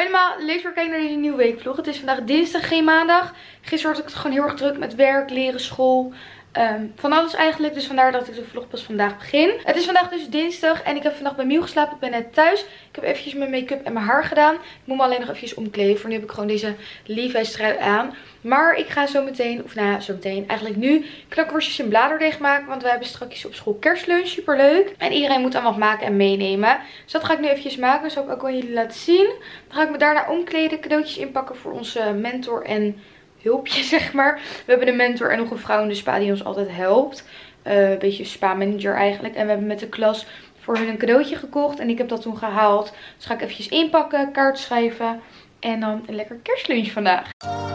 allemaal, leuk voor kijken naar deze nieuwe weekvlog. Het is vandaag dinsdag, geen maandag. Gisteren had ik het gewoon heel erg druk met werk, leren, school. Van alles eigenlijk, dus vandaar dat ik de vlog pas vandaag begin. Het is vandaag dus dinsdag en ik heb vandaag bij Miel geslapen. Ik ben net thuis. Ik heb eventjes mijn make-up en mijn haar gedaan. Ik moet me alleen nog eventjes omkleden. Voor nu heb ik gewoon deze Levi's trui aan. Maar ik ga zo meteen, of nou ja, zo meteen, eigenlijk nu knakworstjes in bladerdeeg maken. Want we hebben straks op school kerstlunch, super leuk. En iedereen moet dan wat maken en meenemen. Dus dat ga ik nu eventjes maken, dat zal ik ook aan jullie laten zien. Dan ga ik me daarna omkleden, cadeautjes inpakken voor onze mentor en hulpje, zeg maar. We hebben een mentor en nog een vrouw in de spa die ons altijd helpt. Een beetje spa manager eigenlijk. En we hebben met de klas voor hun een cadeautje gekocht. En ik heb dat toen gehaald. Dus ga ik eventjes inpakken, kaart schrijven. En dan een lekker kerstlunch vandaag.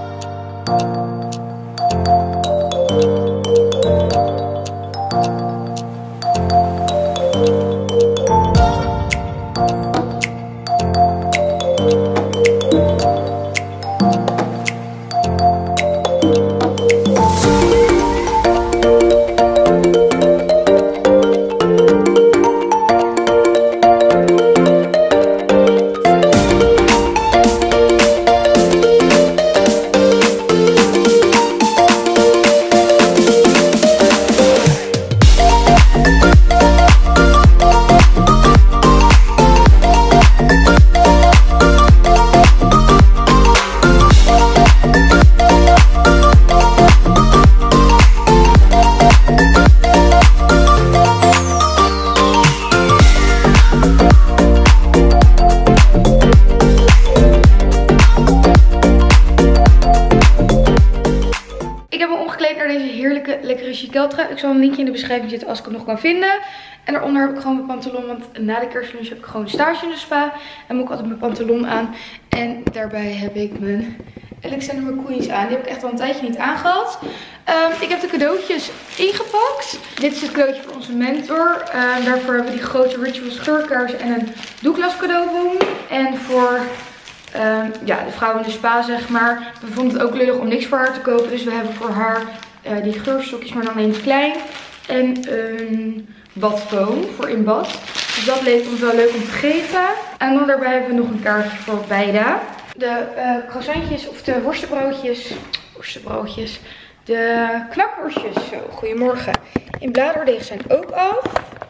Lekkere chiqueltrui. Ik zal een linkje in de beschrijving zetten als ik het nog kan vinden. En daaronder heb ik gewoon mijn pantalon. Want na de kerstlunch heb ik gewoon stage in de spa. En moet ik altijd mijn pantalon aan. En daarbij heb ik mijn Alexander McQueen's aan. Die heb ik echt al een tijdje niet aangehad. Ik heb de cadeautjes ingepakt. Dit is het cadeautje voor onze mentor. Daarvoor hebben we die grote Rituals geurkaars en een Douglas cadeaubon. En voor ja, de vrouw in de spa, zeg maar. We vonden het ook lullig om niks voor haar te kopen. Dus we hebben voor haar die geurstokjes, maar dan eens klein. En een badfoam voor in bad. Dus dat leek ons wel leuk om te geven. En dan daarbij hebben we nog een kaartje voor beide. De croissantjes of de worstenbroodjes. De knakworstjes. Zo, goedemorgen. In bladerdeeg zijn ook af.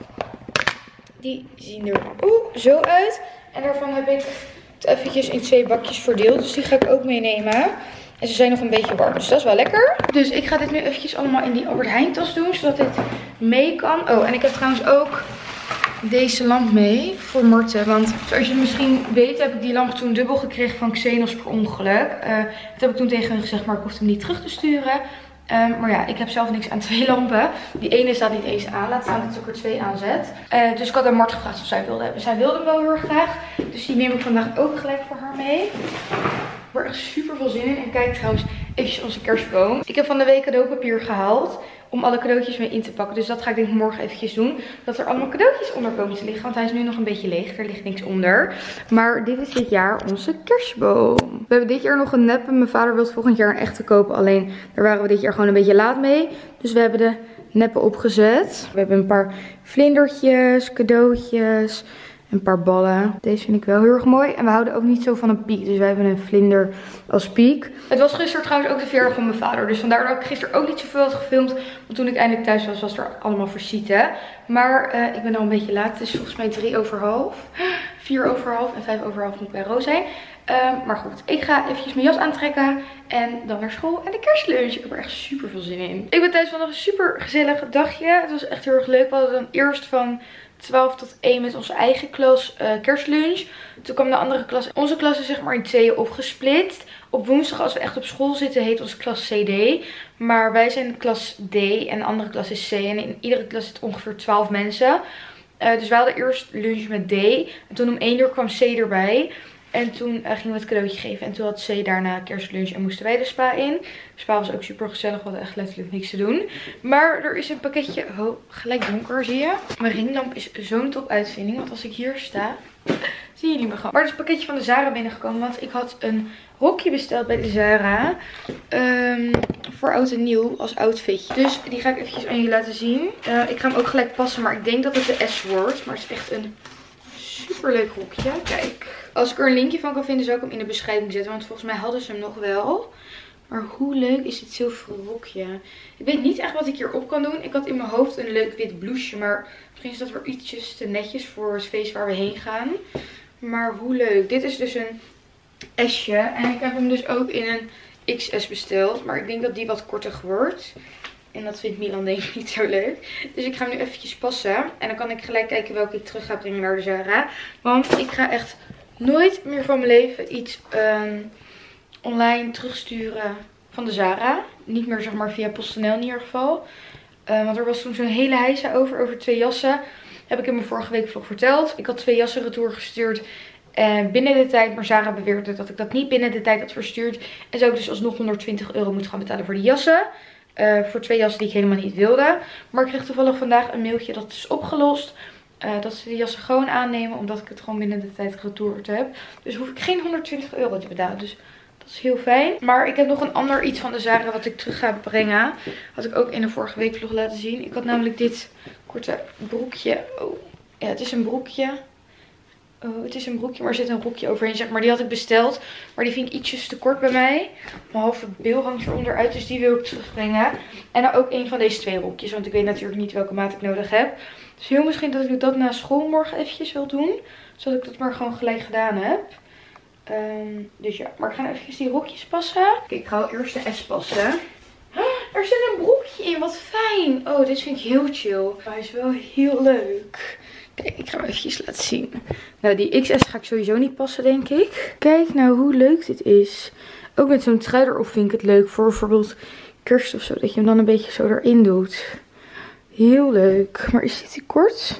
Die zien er zo uit. En daarvan heb ik het eventjes in 2 bakjes verdeeld. Dus die ga ik ook meenemen. En ze zijn nog een beetje warm, dus dat is wel lekker. Dus ik ga dit nu eventjes allemaal in die Albert Heijn tas doen, zodat dit mee kan. Oh, en ik heb trouwens ook deze lamp mee voor Marten. Want zoals je misschien weet, heb ik die lamp toen dubbel gekregen van Xenos per ongeluk. Dat heb ik toen tegen hen gezegd, maar ik hoefde hem niet terug te sturen. Maar ja, ik heb zelf niks aan 2 lampen. Die ene staat niet eens aan. Laat staan dat ik er 2 aanzet. Dus ik had aan Mart gevraagd of zij wilde hebben. Zij wilde hem wel heel erg graag. Dus die neem ik vandaag ook gelijk voor haar mee. Ik heb er echt super veel zin in. En kijk trouwens eventjes onze kerstboom. Ik heb van de week cadeaupapier gehaald om alle cadeautjes mee in te pakken. Dus dat ga ik denk ik morgen eventjes doen. Dat er allemaal cadeautjes onder komen te liggen. Want hij is nu nog een beetje leeg. Er ligt niks onder. Maar dit is dit jaar onze kerstboom. We hebben dit jaar nog een neppe. Mijn vader wil volgend jaar een echte kopen. Alleen daar waren we dit jaar gewoon een beetje laat mee. Dus we hebben de neppe opgezet. We hebben een paar vlindertjes, cadeautjes. Een paar ballen. Deze vind ik wel heel erg mooi. En we houden ook niet zo van een piek. Dus wij hebben een vlinder als piek. Het was gisteren trouwens ook de verjaardag van mijn vader. Dus vandaar dat ik gisteren ook niet zoveel had gefilmd. Want toen ik eindelijk thuis was, was er allemaal versieten. Maar ik ben al een beetje laat. Het is volgens mij 3:30. 4:30 en 5:30 moet bij Roos zijn. Maar goed, ik ga eventjes mijn jas aantrekken. En dan naar school en de kerstlunch. Ik heb er echt super veel zin in. Ik ben thuis van een super gezellig dagje. Het was echt heel erg leuk. We hadden dan eerst van 12 tot 1 met onze eigen klas kerstlunch. Toen kwam de andere klas. Onze klas is zeg maar in 2 opgesplitst. Op woensdag als we echt op school zitten heet onze klas CD. Maar wij zijn klas D en de andere klas is C. En in iedere klas zit ongeveer 12 mensen. Dus we hadden eerst lunch met D. En toen om 1 uur kwam C erbij. En toen gingen we het cadeautje geven. En toen had C daarna kerstlunch en moesten wij de spa in. De spa was ook super gezellig. We hadden echt letterlijk niks te doen. Maar er is een pakketje. Oh, gelijk donker zie je. Mijn ringlamp is zo'n top uitvinding. Want als ik hier sta, zien jullie me gewoon. Maar er is een pakketje van de Zara binnengekomen. Want ik had een rokje besteld bij de Zara. Voor oud en nieuw als outfitje. Dus die ga ik eventjes aan jullie laten zien. Ik ga hem ook gelijk passen. Maar ik denk dat het de S wordt. Maar het is echt een super leuk rokje. Kijk. Als ik er een linkje van kan vinden, zou ik hem in de beschrijving zetten. Want volgens mij hadden ze hem nog wel. Maar hoe leuk is dit zilveren rokje. Ik weet niet echt wat ik hierop kan doen. Ik had in mijn hoofd een leuk wit blouseje. Maar misschien is dat weer ietsjes te netjes voor het feest waar we heen gaan. Maar hoe leuk. Dit is dus een S'je. En ik heb hem dus ook in een XS besteld. Maar ik denk dat die wat korter wordt. En dat vindt Milan denk ik niet zo leuk. Dus ik ga hem nu eventjes passen. En dan kan ik gelijk kijken welke ik terug ga brengen naar de Zara. Want ik ga echt nooit meer van mijn leven iets online terugsturen van de Zara. Niet meer zeg maar via PostNL in ieder geval. Want er was toen zo'n hele heisa over 2 jassen. Heb ik in mijn vorige week vlog verteld. Ik had 2 jassen retour gestuurd. En binnen de tijd, maar Zara beweerde dat ik dat niet binnen de tijd had verstuurd. En zou ik dus alsnog €120 moeten gaan betalen voor die jassen. Voor 2 jassen die ik helemaal niet wilde. Maar ik kreeg toevallig vandaag een mailtje dat het is opgelost. Dat ze de jassen gewoon aannemen. Omdat ik het gewoon binnen de tijd retourd heb. Dus hoef ik geen €120 te betalen. Dus dat is heel fijn. Maar ik heb nog een ander iets van de Zara wat ik terug ga brengen. Had ik ook in de vorige week vlog laten zien. Ik had namelijk dit korte broekje. Oh, ja, het is een broekje. Oh, het is een broekje, maar er zit een rokje overheen, zeg maar. Die had ik besteld, maar die vind ik ietsjes te kort bij mij. Mijn halve bil hangt eronder uit, dus die wil ik terugbrengen. En dan ook een van deze 2 rokjes, want ik weet natuurlijk niet welke maat ik nodig heb. Dus heel misschien dat ik dat na school morgen eventjes wil doen. Zodat ik dat maar gewoon gelijk gedaan heb. Dus ja, maar ik ga eventjes die rokjes passen. Kijk, ik ga eerst de S passen. Er zit een broekje in, wat fijn. Oh, dit vind ik heel chill. Hij is wel heel leuk. Kijk, ik ga hem eventjes laten zien. Nou, die XS ga ik sowieso niet passen, denk ik. Kijk nou hoe leuk dit is. Ook met zo'n trui erop vind ik het leuk. Voor bijvoorbeeld kerst of zo. Dat je hem dan een beetje zo erin doet. Heel leuk. Maar is dit te kort?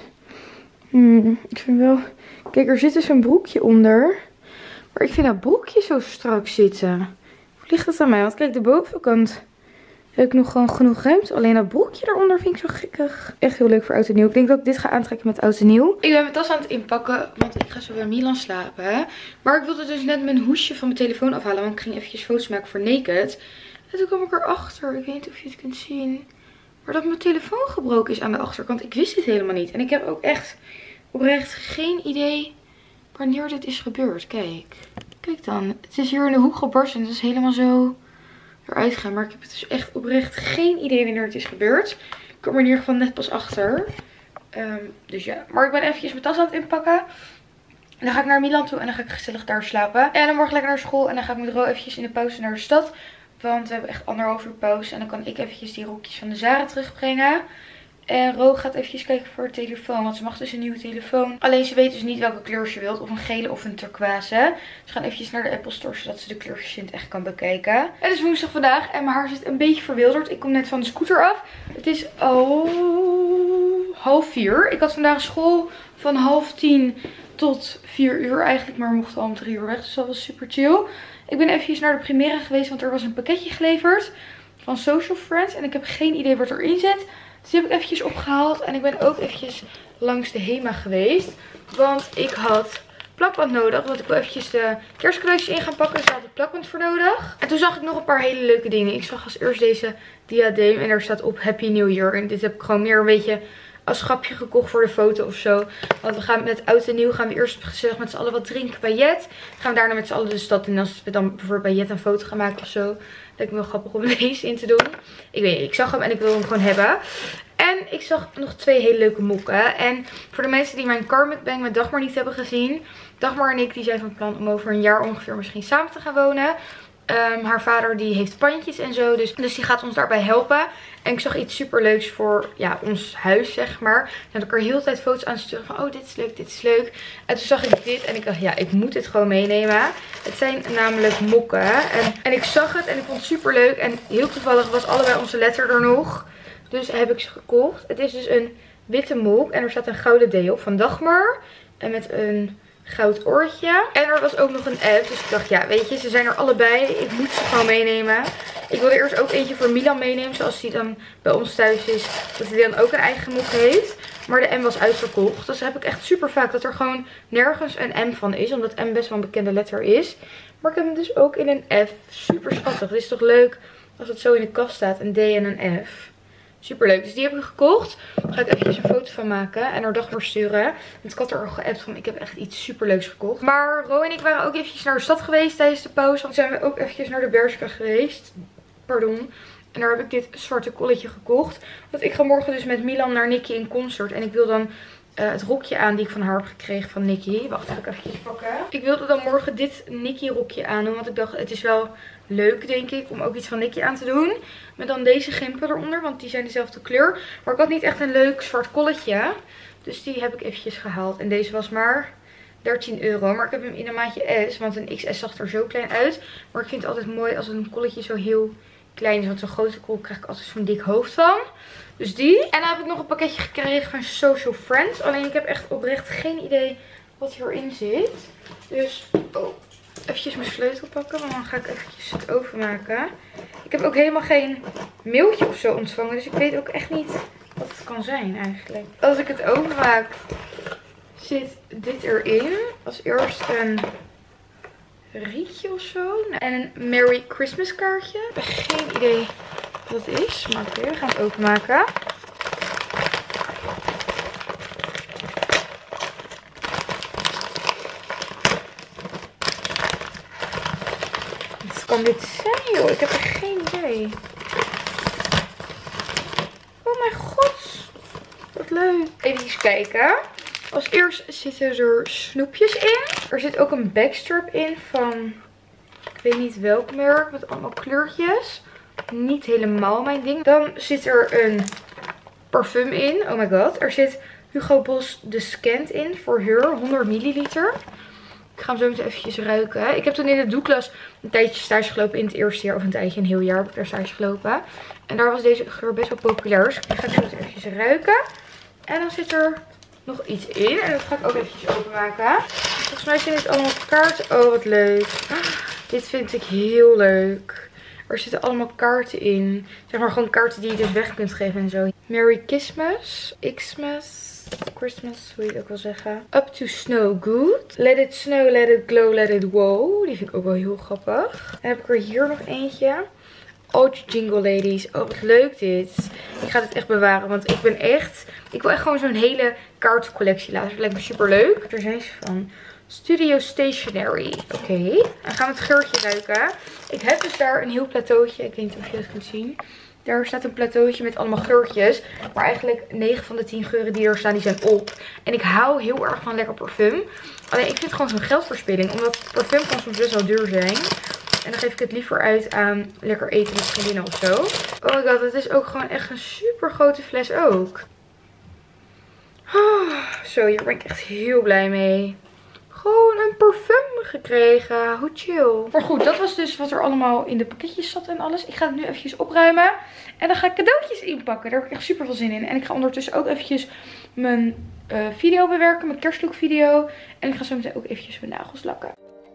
Ik vind wel... Kijk, er zit dus een broekje onder. Maar ik vind dat broekje zo strak zitten. Hoe ligt dat aan mij? Want kijk, de bovenkant... heb ik nog gewoon genoeg ruimte. Alleen dat broekje eronder vind ik zo gekkig. Echt heel leuk voor oud en nieuw. Ik denk dat ik dit ga aantrekken met oud en nieuw. Ik ben mijn tas aan het inpakken. Want ik ga zo bij Milan slapen. Maar ik wilde dus net mijn hoesje van mijn telefoon afhalen. Want ik ging eventjes foto's maken voor Naked. En toen kwam ik erachter. Ik weet niet of je het kunt zien. Maar dat mijn telefoon gebroken is aan de achterkant. Ik wist dit helemaal niet. En ik heb ook echt oprecht geen idee wanneer dit is gebeurd. Kijk. Kijk dan. Het is hier in de hoek gebarsten. En het is helemaal zo... eruit gaan. Maar ik heb het dus echt oprecht geen idee wanneer het is gebeurd. Ik kom er in ieder geval net pas achter. Dus ja. Maar ik ben eventjes mijn tas aan het inpakken. En dan ga ik naar Milan toe. En dan ga ik gezellig daar slapen. En dan morgen lekker naar school. En dan ga ik met Ro eventjes in de pauze naar de stad. Want we hebben echt 1,5 uur pauze. En dan kan ik eventjes die rokjes van de Zara terugbrengen. En Ro gaat eventjes kijken voor de telefoon. Want ze mag dus een nieuwe telefoon. Alleen ze weet dus niet welke kleur ze wilt. Of een gele of een turquoise. Ze gaan eventjes naar de Apple Store. Zodat ze de kleurtjes in het echt kan bekijken. Het is woensdag vandaag. En mijn haar zit een beetje verwilderd. Ik kom net van de scooter af. Het is al 3:30. Ik had vandaag school van 9:30 tot 4 uur eigenlijk. Maar we mochten al om 3 uur weg. Dus dat was super chill. Ik ben eventjes naar de Primera geweest. Want er was een pakketje geleverd. Van Social Friends. En ik heb geen idee wat erin zit. Dus die heb ik eventjes opgehaald. En ik ben ook eventjes langs de Hema geweest. Want ik had plakband nodig. Want ik wil eventjes de kerstcadeautjes in gaan pakken. Dus daar had ik plakband voor nodig. En toen zag ik nog een paar hele leuke dingen. Ik zag als eerst deze diadeem. En daar staat op Happy New Year. En dit heb ik gewoon meer een beetje als grapje gekocht voor de foto of zo. Want we gaan met oud en nieuw gaan we eerst gezellig met z'n allen wat drinken bij Jet. Gaan we daarna met z'n allen de stad in. Als we dan bijvoorbeeld bij Jet een foto gaan maken of zo. Lijkt me wel grappig om deze in te doen. Ik weet niet, ik zag hem en ik wil hem gewoon hebben. En ik zag nog 2 hele leuke mokken. En voor de mensen die mijn car mukbang met Dagmar niet hebben gezien. Dagmar en ik die zijn van plan om over een jaar ongeveer misschien samen te gaan wonen. Haar vader die heeft pandjes en zo. Dus die gaat ons daarbij helpen. En ik zag iets super leuks voor ja, ons huis, zeg maar. En had ik er heel de tijd foto's aan sturen van, oh, dit is leuk, dit is leuk. En toen zag ik dit en ik dacht, ja, ik moet dit gewoon meenemen. Het zijn namelijk mokken. En ik zag het en ik vond het super leuk. En heel toevallig was allebei onze letter er nog. Dus heb ik ze gekocht. Het is dus een witte mok. En er staat een gouden D op van Dagmar. En met een goud oortje. En er was ook nog een app. Dus ik dacht, ja, weet je, ze zijn er allebei. Ik moet ze gewoon meenemen. Ik wilde eerst ook eentje voor Milan meenemen. Zoals die dan bij ons thuis is. Dat hij dan ook een eigen mok heeft. Maar de M was uitverkocht. Dus heb ik echt super vaak dat er gewoon nergens een M van is. Omdat M best wel een bekende letter is. Maar ik heb hem dus ook in een F. Super schattig. Het is toch leuk als het zo in de kast staat. Een D en een F. Super leuk. Dus die heb ik gekocht. Daar ga ik eventjes een foto van maken en haar dag doorsturen. Want ik had er al geappt van, ik heb echt iets super leuks gekocht. Maar Ro en ik waren ook eventjes naar de stad geweest tijdens de pauze. Want zijn we ook eventjes naar de Bershka geweest. Pardon. En daar heb ik dit zwarte kolletje gekocht. Want ik ga morgen dus met Milan naar Nikki in concert. En ik wil dan het rokje aan die ik van haar heb gekregen van Nikki. Wacht, ga ik eventjes pakken. Ik wilde dan morgen dit Nikki rokje aandoen. Want ik dacht, het is wel leuk denk ik om ook iets van Nikki aan te doen. Met dan deze gimpen eronder. Want die zijn dezelfde kleur. Maar ik had niet echt een leuk zwart kolletje. Dus die heb ik eventjes gehaald. En deze was maar 13 euro. Maar ik heb hem in een maatje S. Want een XS zag er zo klein uit. Maar ik vind het altijd mooi als een kolletje zo heel klein is. Want zo'n grote kol krijg ik altijd zo'n dik hoofd van. Dus die. En dan heb ik nog een pakketje gekregen van Social Friends. Alleen ik heb echt oprecht geen idee wat hierin zit. Dus, eventjes mijn sleutel pakken. Want dan ga ik eventjes het openmaken. Ik heb ook helemaal geen mailtje of zo ontvangen. Dus ik weet ook echt niet wat het kan zijn eigenlijk. Als ik het openmaak, zit dit erin. Als eerst een rietje of zo. En een Merry Christmas kaartje. Ik heb geen idee wat het is. Maar oké, we gaan het openmaken. Wat kan dit zijn joh? Ik heb er geen idee. Oh mijn god. Wat leuk. Even kijken. Als eerst zitten er snoepjes in. Er zit ook een backstrap in van, ik weet niet welk merk, met allemaal kleurtjes. Niet helemaal mijn ding. Dan zit er een parfum in. Oh my god. Er zit Hugo Boss de Scent in voor Her. 100 milliliter. Ik ga hem zo meteen eventjes ruiken. Ik heb toen in de doeklas een tijdje stage gelopen in het eerste jaar. Of een tijdje, een heel jaar heb ik daar stage gelopen. En daar was deze geur best wel populair. Dus ik ga het zo meteen eventjes ruiken. En dan zit er nog iets in. En dat ga ik ook eventjes openmaken. Volgens mij zijn dit allemaal kaarten. Oh, wat leuk. Dit vind ik heel leuk. Er zitten allemaal kaarten in. Zeg maar gewoon kaarten die je dus weg kunt geven en zo. Merry Christmas. Christmas, hoe je het ook wil zeggen. Up to Snow Good. Let it snow, let it glow, let it wow. Die vind ik ook wel heel grappig. Dan heb ik er hier nog eentje. Oh, Jingle Ladies. Oh, wat leuk dit. Ik ga dit echt bewaren, want ik wil echt gewoon zo'n hele kaartcollectie laten. Dat lijkt me super leuk. Er zijn ze van Studio Stationery. Oké. Dan gaan we het geurtje ruiken. Ik heb dus daar een heel plateautje. Ik weet niet of je dat kunt zien. Daar staat een plateautje met allemaal geurtjes. Maar eigenlijk 9 van de 10 geuren die er staan, die zijn op. En ik hou heel erg van lekker parfum. Alleen ik vind het gewoon zo'n geldverspilling. Omdat parfum kan soms best wel duur zijn. En dan geef ik het liever uit aan lekker eten met vriendinnen of zo. Oh my god, het is ook gewoon echt een super grote fles ook. Zo, hier ben ik echt heel blij mee. Gewoon een parfum gekregen. Hoe chill. Maar goed, dat was dus wat er allemaal in de pakketjes zat en alles. Ik ga het nu eventjes opruimen. En dan ga ik cadeautjes inpakken. Daar heb ik echt super veel zin in. En ik ga ondertussen ook eventjes mijn video bewerken. Mijn kerstlook video. En ik ga zo meteen ook eventjes mijn nagels lakken.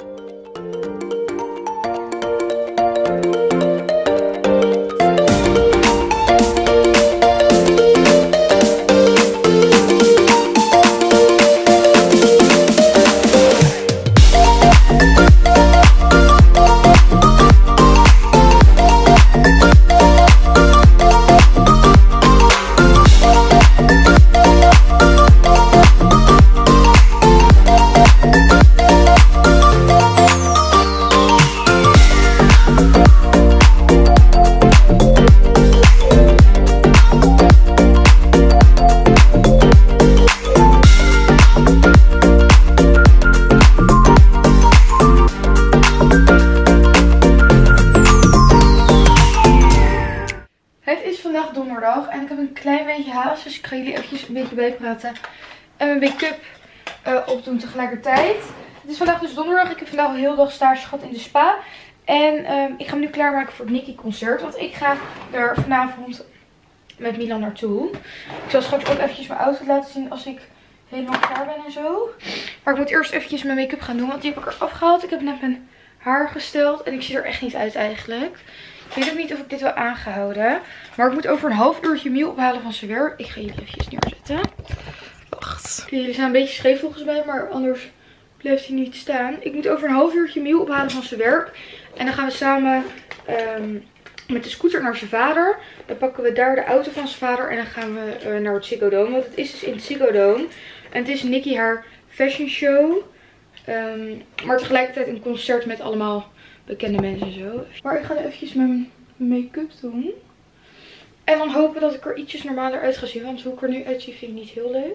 En ik heb een klein beetje haast, dus ik ga jullie eventjes een beetje bijpraten. En mijn make-up opdoen tegelijkertijd. Het is vandaag dus donderdag. Ik heb vandaag al heel dag stage gehad in de spa. En ik ga me nu klaarmaken voor het Nikki concert. Want ik ga er vanavond met Milan naartoe. Ik zal straks ook eventjes mijn outfit laten zien als ik helemaal klaar ben en zo. Maar ik moet eerst eventjes mijn make-up gaan doen, want die heb ik eraf gehaald. Ik heb net mijn haar gesteld en ik zie er echt niet uit eigenlijk. Ik weet ook niet of ik dit wil aangehouden. Maar ik moet over een half uurtje Miel ophalen van zijn werk. Ik ga jullie eventjes neerzetten. Wacht. Okay, jullie zijn een beetje scheef volgens mij, maar anders blijft hij niet staan. Ik moet over een half uurtje Miel ophalen van zijn werk. En dan gaan we samen met de scooter naar zijn vader. Dan pakken we daar de auto van zijn vader en dan gaan we naar het Ziggo Dome. Want het is dus in het Ziggo Dome. En het is Nicki haar fashion show. Maar tegelijkertijd een concert met allemaal bekende mensen en zo. Maar ik ga eventjes mijn make-up doen. En dan hopen dat ik er ietsjes normaler uit ga zien. Want hoe ik er nu uitzie vind ik niet heel leuk.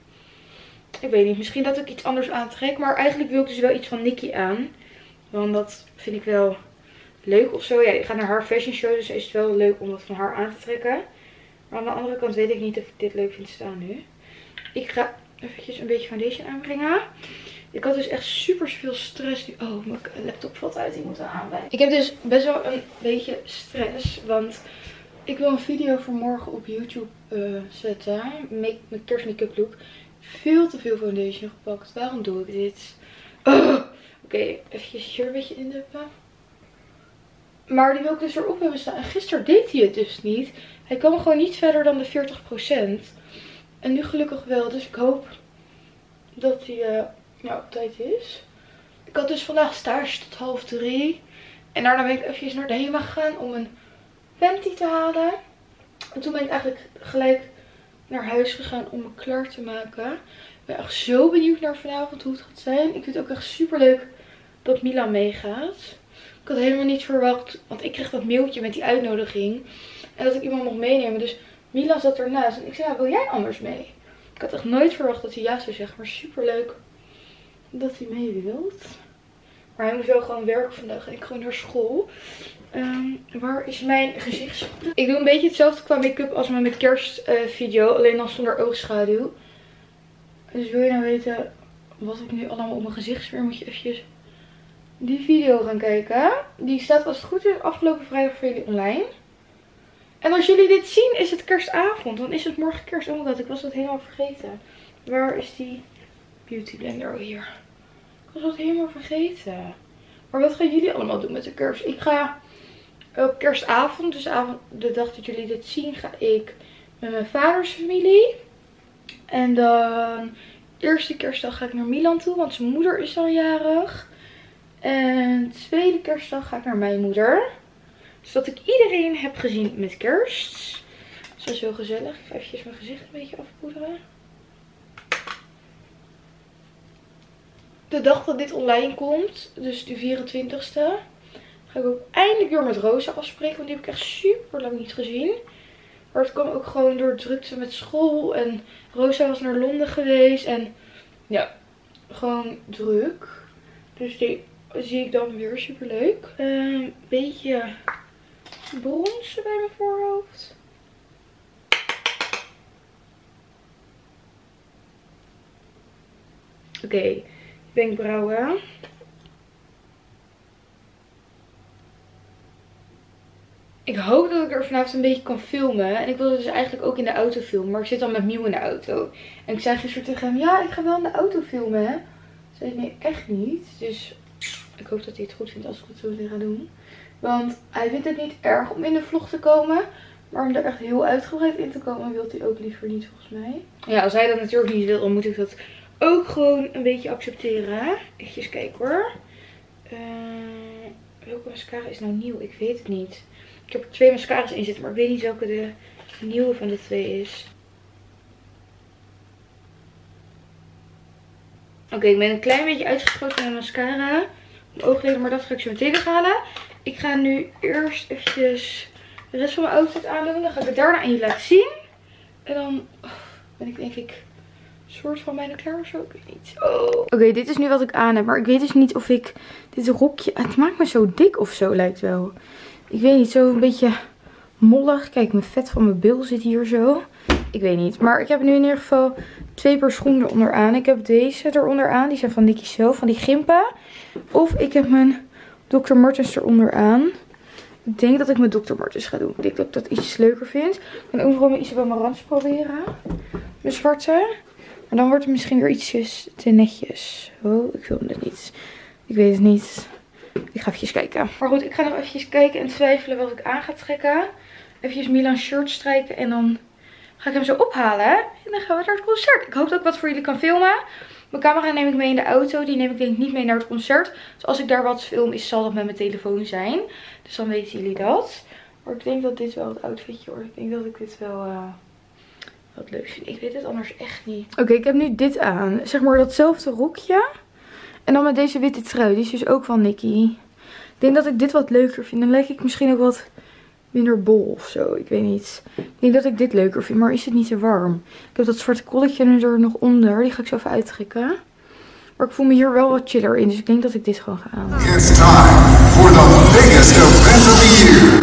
Ik weet niet, misschien dat ik iets anders aantrek. Maar eigenlijk wil ik dus wel iets van Nicki aan. Want dat vind ik wel leuk of zo. Ja, ik ga naar haar fashion show. Dus is het wel leuk om dat van haar aan te trekken. Maar aan de andere kant weet ik niet of ik dit leuk vind staan nu. Ik ga eventjes een beetje foundation aanbrengen. Ik had dus echt super veel stress nu. Oh, mijn laptop valt uit. Die moet er aanblijven. Ik heb dus best wel een beetje stress. Want ik wil een video voor morgen op YouTube zetten. Mijn kerstmake-up look. Veel te veel foundation gepakt. Waarom doe ik dit? Oké, eventjes hier een beetje induppen. Maar die wil ik dus erop hebben staan. En gisteren deed hij het dus niet. Hij kwam gewoon niet verder dan de 40%. En nu gelukkig wel. Dus ik hoop dat hij op tijd is. Ik had dus vandaag stage tot 2:30. En daarna ben ik eventjes naar de HEMA gegaan om een panty te halen. En toen ben ik eigenlijk gelijk naar huis gegaan om me klaar te maken. Ik ben echt zo benieuwd naar vanavond hoe het gaat zijn. Ik vind het ook echt super leuk dat Milan meegaat. Ik had helemaal niet verwacht, want ik kreeg dat mailtje met die uitnodiging. En dat ik iemand mocht meenemen. Dus Milan zat ernaast. En ik zei, ja, wil jij anders mee? Ik had echt nooit verwacht dat hij ja zou zeggen. Maar super leuk dat hij mee wilt. Maar hij moest wel gewoon werken vandaag. En ik gewoon naar school. Waar is mijn gezichtsspray? Ik doe een beetje hetzelfde qua make-up als mijn kerstvideo. Alleen dan zonder oogschaduw. Dus wil je nou weten wat ik nu allemaal op mijn gezicht smeer, moet je eventjes die video gaan kijken. Die staat als het goed is afgelopen vrijdag voor jullie online. En als jullie dit zien is het kerstavond. Dan is het morgen kerst. Oh my god, ik was dat helemaal vergeten. Waar is die beauty blender? Oh, hier. Ik was dat helemaal vergeten. Maar wat gaan jullie allemaal doen met de kerst? Ik ga op kerstavond, dus de dag dat jullie dit zien, ga ik met mijn vaders familie. En dan eerste kerstdag ga ik naar Milan toe, want zijn moeder is al jarig. En tweede kerstdag ga ik naar mijn moeder. Zodat ik iedereen heb gezien met kerst. Dus dat is heel gezellig. Ik ga eventjes mijn gezicht een beetje afpoederen. De dag dat dit online komt, dus de 24e, ga ik ook eindelijk weer met Rosa afspreken. Want die heb ik echt super lang niet gezien. Maar het kwam ook gewoon door drukte met school. En Rosa was naar Londen geweest. En ja, gewoon druk. Dus die zie ik dan weer super leuk. Een beetje bronzen bij mijn voorhoofd. Oké, wenkbrauwen. Ik hoop dat ik er vanavond een beetje kan filmen. En ik wilde dus eigenlijk ook in de auto filmen. Maar ik zit dan met Miel in de auto. En ik zei gisteren tegen hem, ja, ik ga wel in de auto filmen. Hè? Zei nee, echt niet. Dus ik hoop dat hij het goed vindt als ik het zo weer ga doen. Want hij vindt het niet erg om in de vlog te komen. Maar om er echt heel uitgebreid in te komen, wil hij ook liever niet volgens mij. Ja, als hij dat natuurlijk niet wil, dan moet ik dat ook gewoon een beetje accepteren. Even kijken hoor. Welke mascara is nou nieuw? Ik weet het niet. Ik heb er 2 mascara's in zitten, maar ik weet niet welke de nieuwe van de 2 is. Oké, ik ben een klein beetje uitgesproken met mascara. Mijn oogleden, maar dat ga ik zo meteen weghalen. Ik ga nu eerst eventjes de rest van mijn outfit aandoen. Dan ga ik het daarna aan je laten zien. En dan ben ik denk ik soort van bijna klaar of zo. Ik weet niet. Oké, dit is nu wat ik aan heb. Maar ik weet dus niet of ik dit rokje... Het maakt me zo dik of zo, lijkt wel. Ik weet niet, zo een beetje mollig. Kijk, mijn vet van mijn bil zit hier zo. Ik weet niet. Maar ik heb nu in ieder geval 2 paar schoenen eronder aan. Ik heb deze eronder aan. Die zijn van Nicki zelf, van die Gimpa. Of ik heb mijn Dr. Martens eronder aan. Ik denk dat ik mijn Dr. Martens ga doen. Ik denk dat ik dat iets leuker vind. Ik kan ook nog wel mijn Isabel Marantz proberen. Mijn zwarte. Maar dan wordt het misschien weer ietsjes te netjes. Oh, ik film het niet. Ik weet het niet. Ik ga even kijken. Maar goed, ik ga nog even kijken en twijfelen wat ik aan ga trekken. Even Milan shirt strijken en dan ga ik hem zo ophalen. En dan gaan we naar het concert. Ik hoop dat ik wat voor jullie kan filmen. Mijn camera neem ik mee in de auto. Die neem ik denk ik niet mee naar het concert. Dus als ik daar wat film, zal dat met mijn telefoon zijn. Dus dan weten jullie dat. Maar ik denk dat dit wel het outfitje wordt. Ik denk dat ik dit wel wat leuk vind. Ik weet het anders echt niet. Oké, ik heb nu dit aan. Zeg maar datzelfde rokje. En dan met deze witte trui. Die is dus ook van Nicky. Ik denk dat ik dit wat leuker vind. Dan lijk ik misschien ook wat minder bol of zo. Ik weet niet. Ik denk dat ik dit leuker vind. Maar is het niet te warm? Ik heb dat zwarte kolletje nu er nog onder. Die ga ik zo even uittrekken. Maar ik voel me hier wel wat chiller in. Dus ik denk dat ik dit gewoon ga aan. It's time for the biggest event of the year.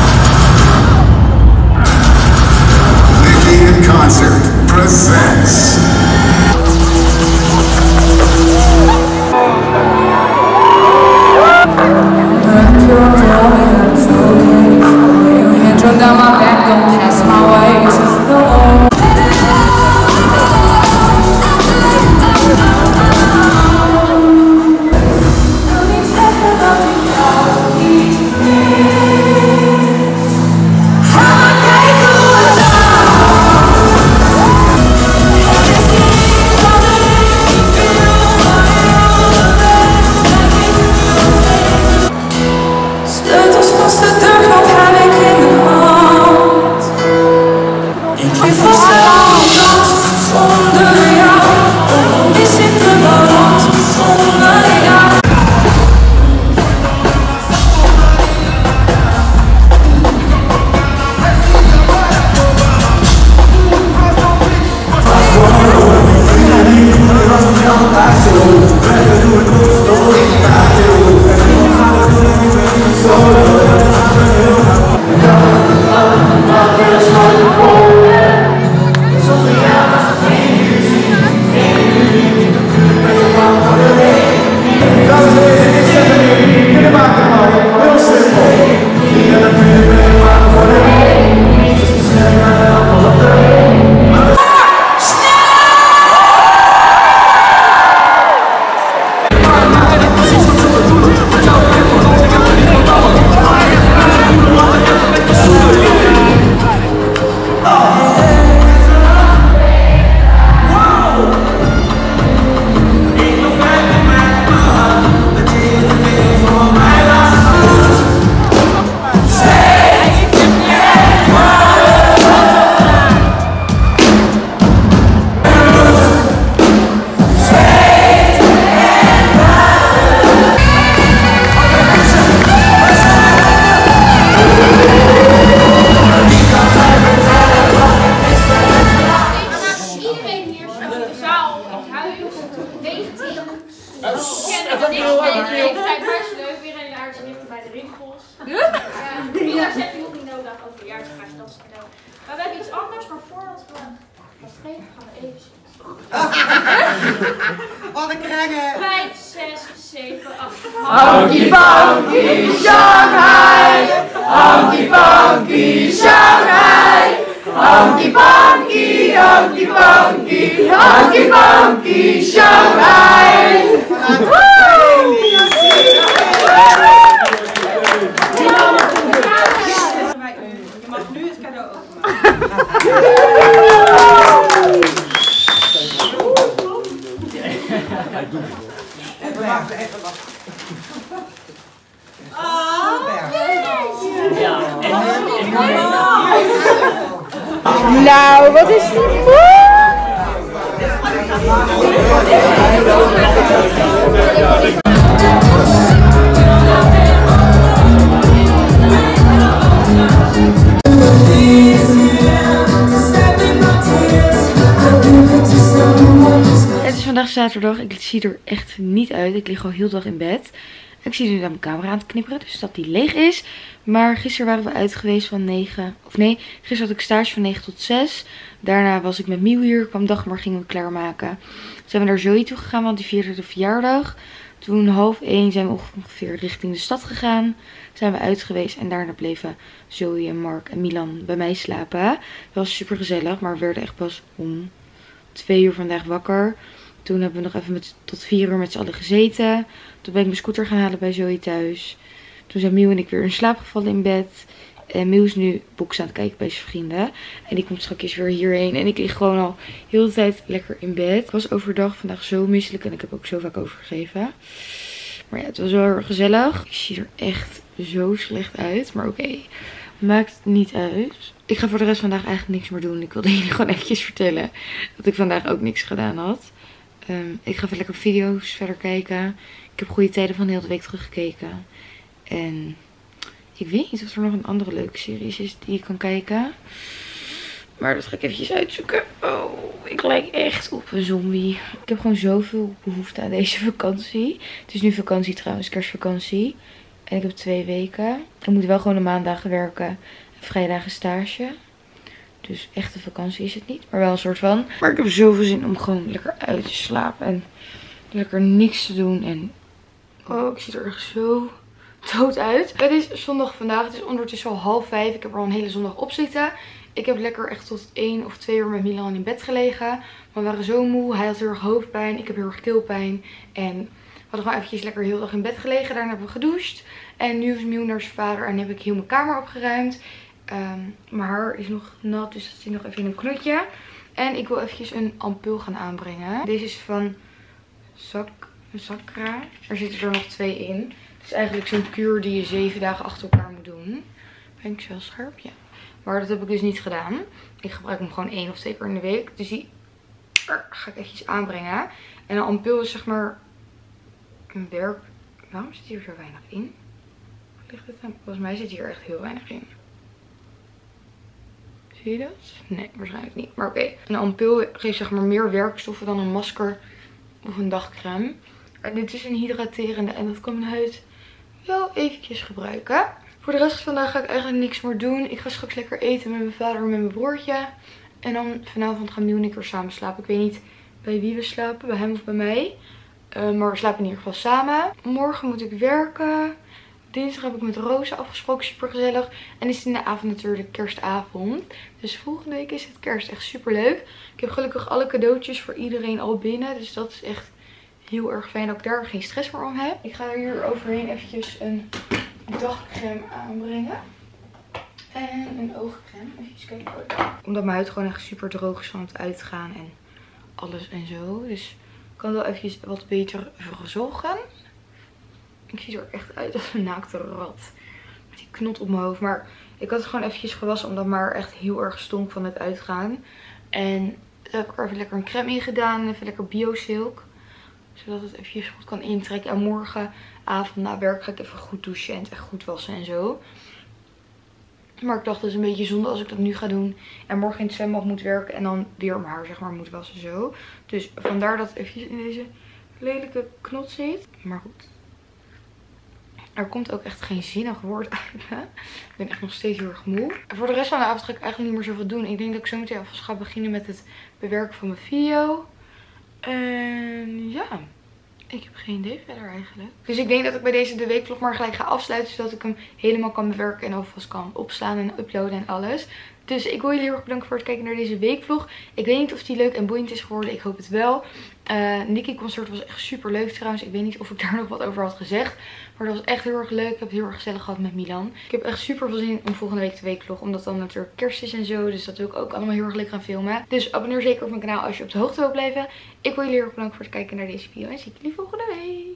Nicky in Concert presents. Run down my back, don't pass my ways. No. Maar we hebben iets anders, maar voordat we dat geven, gaan we even zien. Wat een krengen! 5, 6, 7, 8. Honky Ponky Shanghai, Honky Ponky Shanghai, Honky Ponky, Honky Ponky, Honky Ponky Shanghai. Je mag nu het cadeau openmaken. Even wachten, even wachten. Nou, wat is dit mooi! Het is vandaag zaterdag. Ik zie er echt niet uit. Ik lig al heel de dag in bed. Ik zie nu naar mijn camera aan het knipperen, dus dat die leeg is. Maar gisteren waren we uit geweest van 9. Of nee, gisteren had ik stage van 9 tot 6. Daarna was ik met Miel hier. Kwam Dagmar, gingen we klaarmaken. Toen zijn we naar Zoe toe gegaan, want die vierde de verjaardag. Toen 12:30 zijn we ongeveer richting de stad gegaan. Zijn we uit geweest en daarna bleven Zoe en Mark en Milan bij mij slapen. Het was super gezellig, maar we werden echt pas om 2 uur vandaag wakker. Toen hebben we nog even tot 4 uur met z'n allen gezeten. Toen ben ik mijn scooter gaan halen bij Zoe thuis. Toen zijn Miel en ik weer in slaap gevallen in bed. En Miel is nu box aan het kijken bij zijn vrienden. En die komt straks weer hierheen. En ik lig gewoon al heel de tijd lekker in bed. Ik was overdag vandaag zo misselijk en ik heb ook zo vaak overgegeven. Maar ja, het was wel heel erg gezellig. Ik zie er echt zo slecht uit. Maar oké, maakt niet uit. Ik ga voor de rest van vandaag eigenlijk niks meer doen. Ik wilde jullie gewoon eventjes vertellen dat ik vandaag ook niks gedaan had. Ik ga even lekker video's verder kijken. Ik heb goede tijden van de hele week teruggekeken. En ik weet niet of er nog een andere leuke serie is die ik kan kijken. Maar dat ga ik eventjes uitzoeken. Oh, ik lijk echt op een zombie. Ik heb gewoon zoveel behoefte aan deze vakantie. Het is nu vakantie trouwens, kerstvakantie. En ik heb 2 weken. Ik moet wel gewoon de maandagen werken en vrijdagen stage. Dus echte vakantie is het niet, maar wel een soort van. Maar ik heb zoveel zin om gewoon lekker uit te slapen en lekker niks te doen. En oh, ik zie er echt zo dood uit. Het is zondag vandaag. Het is ondertussen al 4:30. Ik heb er al een hele zondag op zitten. Ik heb lekker echt tot 1 of 2 uur met Milan in bed gelegen. We waren zo moe. Hij had heel erg hoofdpijn. Ik heb heel erg keelpijn. En we hadden gewoon eventjes lekker heel dag in bed gelegen. Daarna hebben we gedoucht. En nu is Miel naar zijn vader en heb ik heel mijn kamer opgeruimd. Mijn haar is nog nat, dus dat zit nog even in een knotje. En ik wil eventjes een ampul gaan aanbrengen. Deze is van Sakra. Er zitten er nog 2 in. Het is eigenlijk zo'n kuur die je 7 dagen achter elkaar moet doen. Ben ik wel scherp? Ja. Maar dat heb ik dus niet gedaan. Ik gebruik hem gewoon 1 of 2 keer in de week. Dus die ga ik eventjes aanbrengen. En een ampul is zeg maar een werk. Waarom zit hier zo weinig in? Wat ligt het aan? Volgens mij zit hier echt heel weinig in. Zie je dat? Nee, waarschijnlijk niet. Maar oké. Een ampul geeft zeg maar meer werkstoffen dan een masker of een dagcrème. En dit is een hydraterende en dat kan mijn huid wel eventjes gebruiken. Voor de rest van vandaag ga ik eigenlijk niks meer doen. Ik ga straks lekker eten met mijn vader en met mijn broertje. En dan vanavond gaan Miel en ik weer samen slapen. Ik weet niet bij wie we slapen, bij hem of bij mij. Maar we slapen in ieder geval samen. Morgen moet ik werken. Dinsdag heb ik met Rosa afgesproken, super gezellig. En is het in de avond natuurlijk kerstavond. Dus volgende week is het kerst, echt super leuk. Ik heb gelukkig alle cadeautjes voor iedereen al binnen. Dus dat is echt heel erg fijn dat ik daar geen stress meer om heb. Ik ga hier overheen eventjes een dagcrème aanbrengen. En een oogcrème. Even kijken. Omdat mijn huid gewoon echt super droog is van het uitgaan en alles en zo. Dus ik kan wel eventjes wat beter verzorgen. Ik zie er echt uit als een naakte rat. Met die knot op mijn hoofd. Maar ik had het gewoon eventjes gewassen omdat het maar echt heel erg stonk van het uitgaan. En daar heb ik er even lekker een crème in gedaan. Even lekker BioSilk. Zodat het eventjes goed kan intrekken. En morgenavond na werk ga ik even goed douchen en het echt goed wassen en zo. Maar ik dacht, het is een beetje zonde als ik dat nu ga doen. En morgen in het zwembad moet werken. En dan weer mijn haar zeg maar moet wassen zo. Dus vandaar dat het eventjes in deze lelijke knot zit. Maar goed. Er komt ook echt geen zinnig woord uit me. Ik ben echt nog steeds heel erg moe. En voor de rest van de avond ga ik eigenlijk niet meer zoveel doen. Ik denk dat ik zo meteen alvast ga beginnen met het bewerken van mijn video. En ja, ik heb geen idee verder eigenlijk. Dus ik denk dat ik bij deze de weekvlog maar gelijk ga afsluiten. Zodat ik hem helemaal kan bewerken en alvast kan opslaan en uploaden en alles. Dus ik wil jullie heel erg bedanken voor het kijken naar deze weekvlog. Ik weet niet of die leuk en boeiend is geworden. Ik hoop het wel. Nicky concert was echt super leuk trouwens. Ik weet niet of ik daar nog wat over had gezegd. Maar dat was echt heel erg leuk. Ik heb het heel erg gezellig gehad met Milan. Ik heb echt super veel zin om volgende week de weekvlog. Omdat dan natuurlijk kerst is en zo. Dus dat wil ik ook allemaal heel erg leuk gaan filmen. Dus abonneer zeker op mijn kanaal als je op de hoogte wilt blijven. Ik wil jullie heel erg bedanken voor het kijken naar deze video. En zie ik jullie volgende week.